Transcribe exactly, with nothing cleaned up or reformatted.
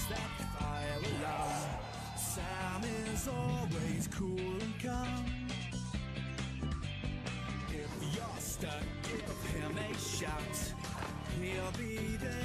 that fire alarm. Sam is always cool and calm. If you're stuck, give him a shout. He'll be there